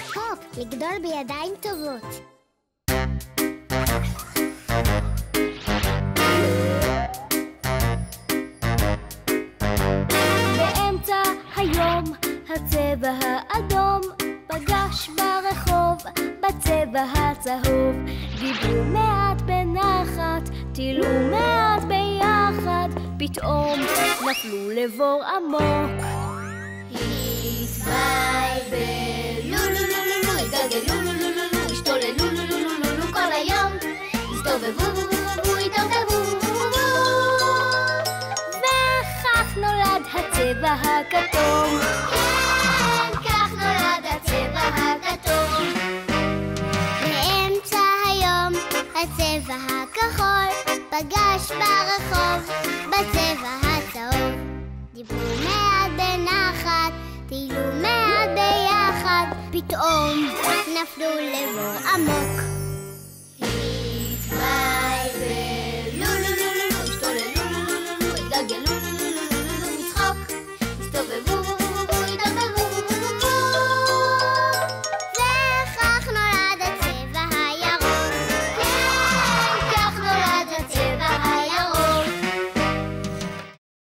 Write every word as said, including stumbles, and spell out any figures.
הופ, לגדול בידיים טובות. באמצע היום הצבע האדום פגש ברחוב בצבע הצהוב. דיברו מעט בנחת, טילו מעט ביחד, פתאום נפלו לבור עמוק. התבלבלו, לו לו לו לו לו, התגלגלו לו לו לו לו, השתוללו לו לו לו לו לו כל היום, הסתובבו בו בו בו, התערבבו. וכך נולד הצבע הכתום. כן, כך נולד הצבע הכתום. באמצע היום הצבע הכחול פגש ברחוב בצבע הצהוב. דיברו מעט בנחת, טילו מעט ביחד, פתאום נפלו לבור עמוק.